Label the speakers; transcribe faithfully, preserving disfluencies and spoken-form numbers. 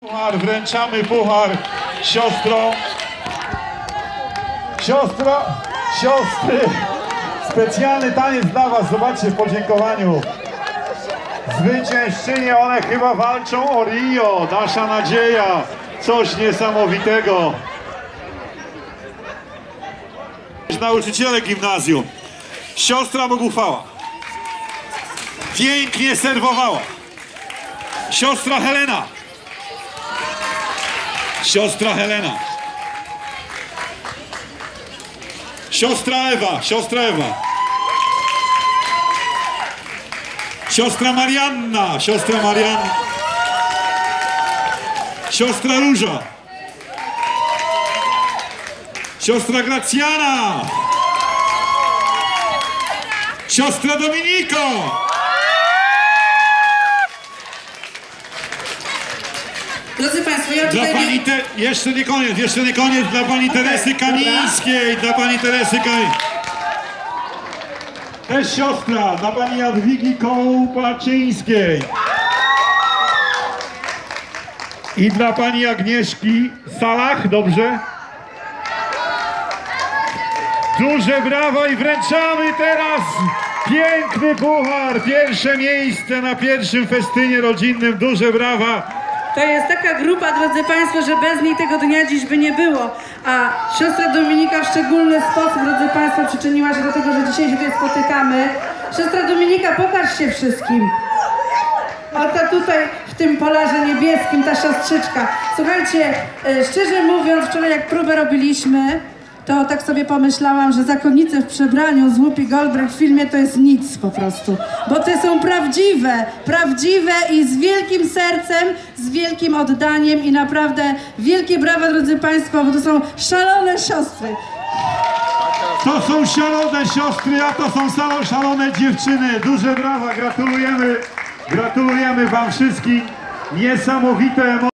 Speaker 1: Puchar, wręczamy puchar siostrom. Siostro, siostry, specjalny taniec dla was, zobaczcie w podziękowaniu. Zwyciężczynie, one chyba walczą o Rio, nasza nadzieja, coś niesamowitego. Nauczyciele gimnazjum, siostra Bogufała, pięknie serwowała. Siostra Helena, siostra Helena, siostra Ewa, siostra Ewa, siostra Marianna, siostra Marianna, siostra Róża, siostra Gracjana, siostra Dominiko,
Speaker 2: drodzy Państwo, ja
Speaker 1: dla
Speaker 2: tutaj...
Speaker 1: pani te... jeszcze nie koniec, jeszcze nie koniec, dla pani okay, Teresy Kamińskiej, dla pani Teresy Kamińskiej. Też siostra, dla pani Jadwigi Kołpaczyńskiej. I dla pani Agnieszki Salach, dobrze? Duże brawa i wręczamy teraz piękny puchar, pierwsze miejsce na pierwszym festynie rodzinnym, duże brawa.
Speaker 2: To jest taka grupa, drodzy Państwo, że bez niej tego dnia dziś by nie było. A siostra Dominika w szczególny sposób, drodzy Państwo, przyczyniła się do tego, że dzisiaj się tutaj spotykamy. Siostra Dominika, pokaż się wszystkim. Oto tutaj w tym polarze niebieskim ta siostrzyczka. Słuchajcie, szczerze mówiąc, wczoraj jak próbę robiliśmy, to tak sobie pomyślałam, że zakonnice w przebraniu z Whoopi Goldberg w filmie to jest nic po prostu. Bo te są prawdziwe, prawdziwe i z wielkim sercem, z wielkim oddaniem i naprawdę wielkie brawa, drodzy Państwo, bo to są szalone siostry.
Speaker 1: To są szalone siostry, a to są szalone dziewczyny. Duże brawa, gratulujemy, gratulujemy wam wszystkim. Niesamowite emocje.